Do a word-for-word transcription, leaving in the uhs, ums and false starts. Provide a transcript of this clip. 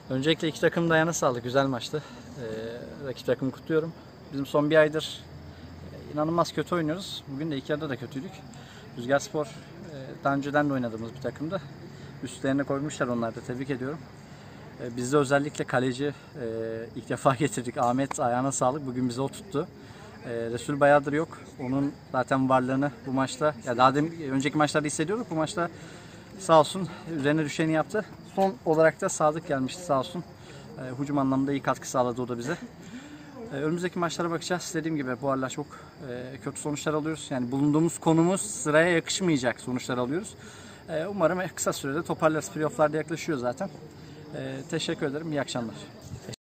Öncelikle iki takım da ayağına sağlık. Güzel maçtı. Ee, rakip takımı kutluyorum. Bizim son bir aydır e, inanılmaz kötü oynuyoruz. Bugün de ilk yarıda da kötüydük. Rüzgarspor e, daha önceden de oynadığımız bir takımdı. Üstlerine koymuşlar, onlar da tebrik ediyorum. E, biz de özellikle kaleci e, ilk defa getirdik. Ahmet, ayağına sağlık. Bugün bize o tuttu. E, Resul bayağıdır yok. Onun zaten varlığını bu maçta, ya daha demin, önceki maçlarda hissediyorduk. Bu maçta sağ olsun üzerine düşeni yaptı. Son olarak da Sadık gelmişti sağ olsun. E, hücum anlamında iyi katkı sağladı o da bize. E, önümüzdeki maçlara bakacağız. Dediğim gibi bu aralar çok e, kötü sonuçlar alıyoruz. Yani bulunduğumuz konumuz sıraya yakışmayacak sonuçlar alıyoruz. E, umarım kısa sürede toparlarız. Playoff'lar da yaklaşıyor zaten. E, teşekkür ederim. İyi akşamlar.